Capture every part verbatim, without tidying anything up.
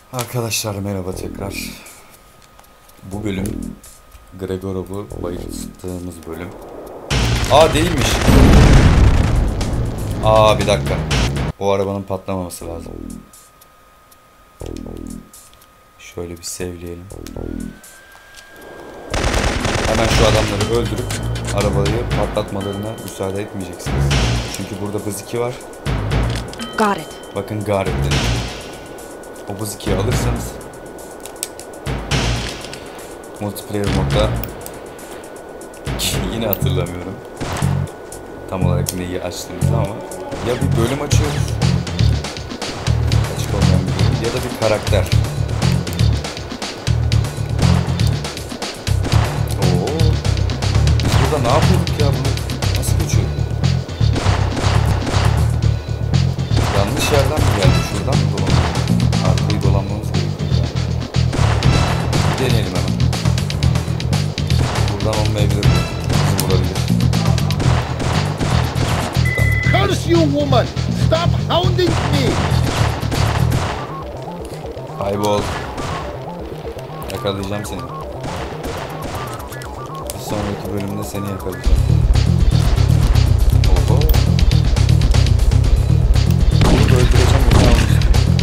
Arkadaşlar merhaba tekrar. Bu bölüm Gregorov'u bayılttığımız bölüm. Aa değilmiş. Aa bir dakika. O arabanın patlamaması lazım. Şöyle bir sevleyelim. Hemen şu adamları öldürüp arabayı patlatmalarına müsaade etmeyeceksiniz. Çünkü burada buz iki var. Got it. Bakın got it dedim. O buz ikiyi alırsanız multiplayer modda yine hatırlamıyorum tam olarak neyi açtığımızı ama ya bir bölüm açıyoruz açık olmayan bir bölüm ya da bir karakter. Oo, biz burada ne yapıyorduk ya, bunu nasıl geçiyor? Yanlış yerden mi geldi, şuradan mı dolanıyor? Arkayı dolanmamız gerekiyor. Deneyelim hemen. Buradan olmayabilir. Bizi vurabilir. Curse you, woman! Stop hounding me! Kaybol. Yakalayacağım seni. Bir sonraki bölümde seni yakalayacağım. Oho. Bunu öldüreceğim. Bunu almıştım.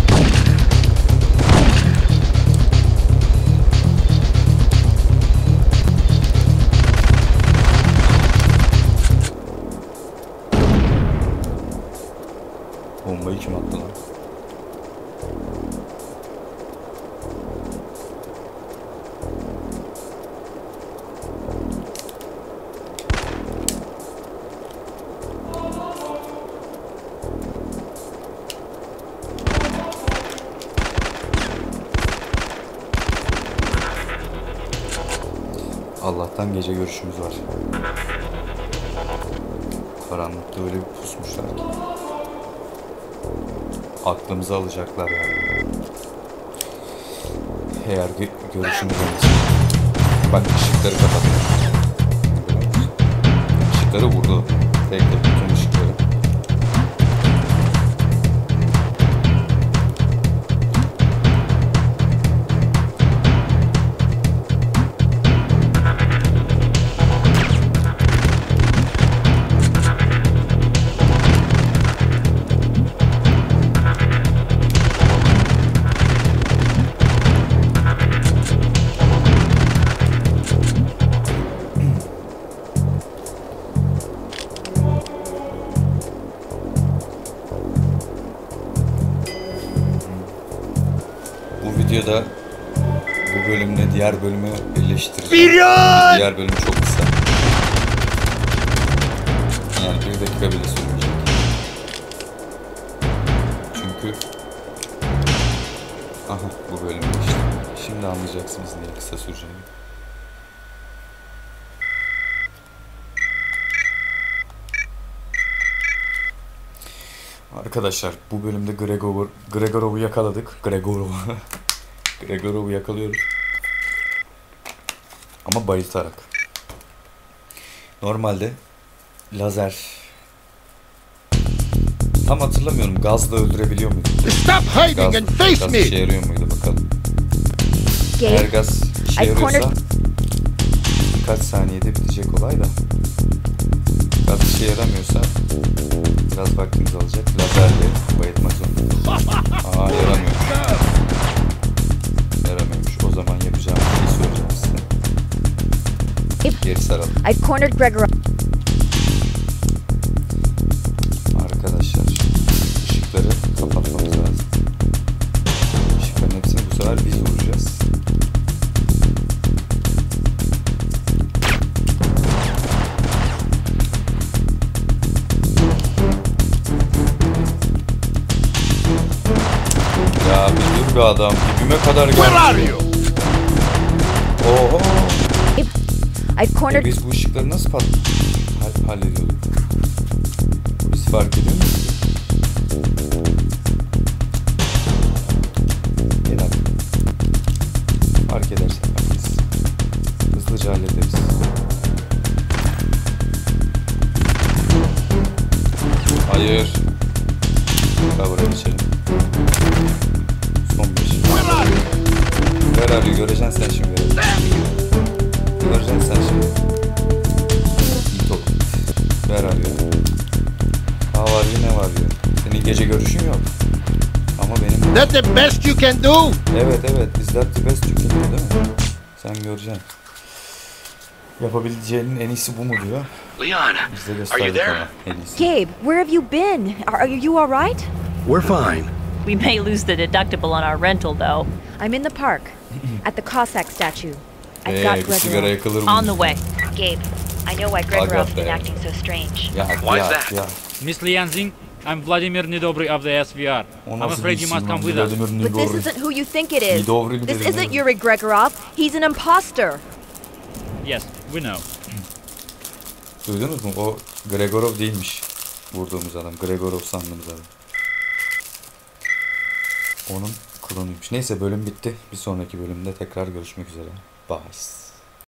Bombayı kim attı lan? Allah'tan gece görüşümüz var. Karanlıkta öyle bir pusmuşlar ki. Aklımızı alacaklar yani. Eğer gö görüşümüz olursa. Bak ışıkları kapatıyor. Işıkları vurdu. Tek tek bütün ışıkları. Videoda bu bölümle diğer bölümü birleştireceğim. Diğer bölüm çok kısa. Yani bir dakika bile sürmeyecek. Çünkü aha bu bölüm işte. Şimdi anlayacaksınız niye kısa süreceğini. Arkadaşlar bu bölümde Gregor, Gregorov'u yakaladık. Gregorov'u Gregorov'u yakalıyoruz. Ama bayıltarak. Normalde lazer tam hatırlamıyorum, gazla öldürebiliyor muydu? Stop hiding Gaz, and face gaz me! işe yarıyor muydu bakalım. Gabe, Eğer gaz işe I yarıyorsa cornered- birkaç saniyede bitecek olay da. Gaz işe yaramıyorsa biraz vaktimiz alacak. Lazerle bayıltmak zorunda. Aa yaramıyor. Yaramıyormuş. O zaman yapacağım bir şey söyleyeceğim size. Geri saralım. I cornered Gregor. Arkadaşlar ışıkları kapatmamız lazım. Işıkların hepsini bu sefer biz vuracağız. Ya bir dur be adam, dibime kadar geldi. Where are you? Oho. I E cornered. biz bu ışıkları nasıl pat hall hallediyorduk? Biz fark ediyor muyuz? Bir dakika. Fark edersek biz hızlıca hallederiz. Hayır. Daha buraya geçelim. Son bir. göreceksin sen şimdi. Göreceksin sen şimdi. Git oğlum. Ver arıyor. Ha var ya ne var ya. Senin gece görüşün yok. Ama benim... That's the best you can do. Evet evet. Biz de the best you can do, değil mi? Sen göreceksin. Yapabileceğinin en iyisi bu mu diyor. Leon, Biz de are you gösterdik there? ona en iyisi. Gabe, where have you been? Are, are you all right? We're fine. We may lose the deductible on our rental, though. I'm in the park, at the Cossack statue. I've Eee got bir sigara Gregorov. yakılır mı? On the way. Gabe, I know why Gregorov's been acting so strange. Ya Why ya is that? ya. Miss Lianzing, I'm Vladimir Nidobry of the S V R. O I'm nasıl afraid bir you isim must lan? come with us. Vladimir But this Nidobry. isn't who you think it is. Nidobry This dedim isn't oğlum. Yuri Gregorov. He's an imposter. Yes, we know. Duydunuz mu? O Gregorov değilmiş. Vurduğumuz adam. Gregorov sandığımız adam. Onun klonuymuş. Neyse bölüm bitti. Bir sonraki bölümde tekrar görüşmek üzere. Bye.